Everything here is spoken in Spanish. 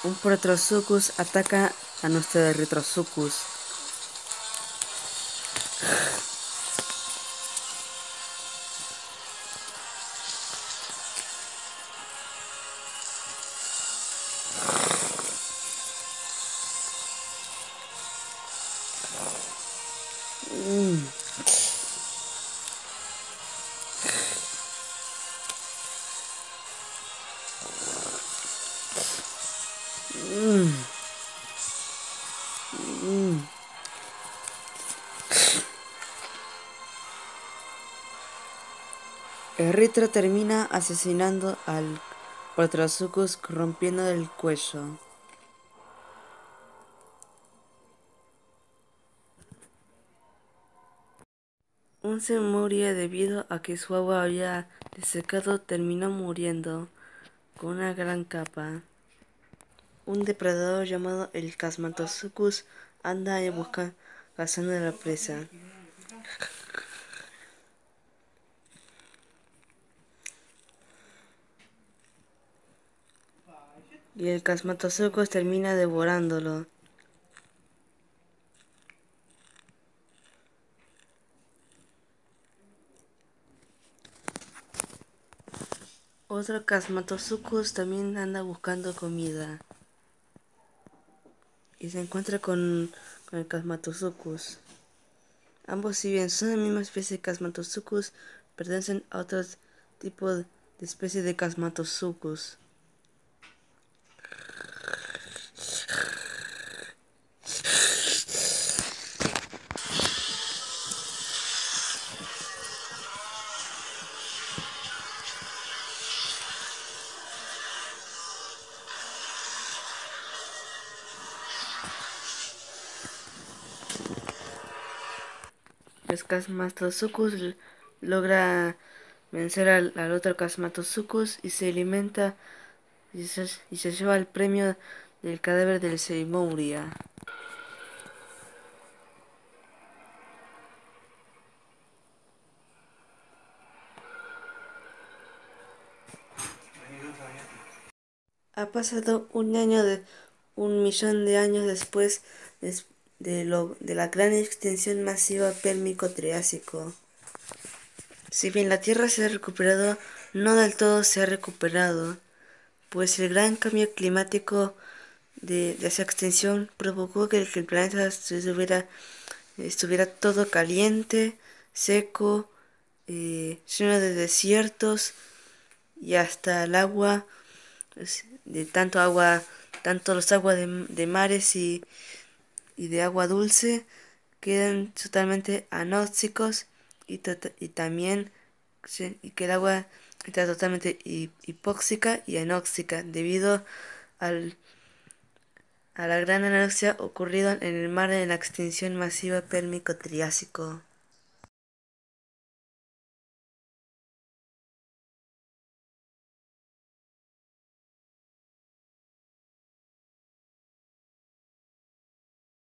Un Proterosuchus ataca a nuestro Erythrosuchus. Erythro termina asesinando al Proterosuchus rompiendo el cuello. Un Zemuria, debido a que su agua había desecado, terminó muriendo con una gran capa. Un depredador llamado el Chasmatosaucus anda en busca cazando a la presa. Y el Chasmatosaucus termina devorándolo. Otro Chasmatosaucus también anda buscando comida. Y se encuentra con el Chasmatosaucus. Ambos, si bien son la misma especie de Chasmatosaucus, pertenecen a otro tipo de especie de Chasmatosaucus. El Chasmatosaucus logra vencer al otro Chasmatosaucus y se alimenta y se lleva el premio del cadáver del Zemuria. Ha pasado un millón de años después de la gran extinción masiva Pérmico-Triásico. Si bien la Tierra se ha recuperado, no del todo se ha recuperado, pues el gran cambio climático de esa extinción provocó que el planeta estuviera todo caliente, seco, lleno de desiertos y hasta el agua, de tanto agua, tanto los aguas de mares y de agua dulce quedan totalmente anóxicos y también y que el agua está totalmente hipóxica y anóxica debido al, a la gran anoxia ocurrida en el mar en la extinción masiva Pérmico-Triásico.